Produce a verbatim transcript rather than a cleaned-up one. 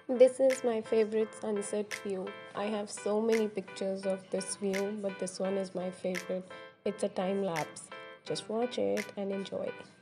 This is my favorite sunset view. I have so many pictures of this view, but this one is my favorite. It's a time lapse. Just watch it and enjoy.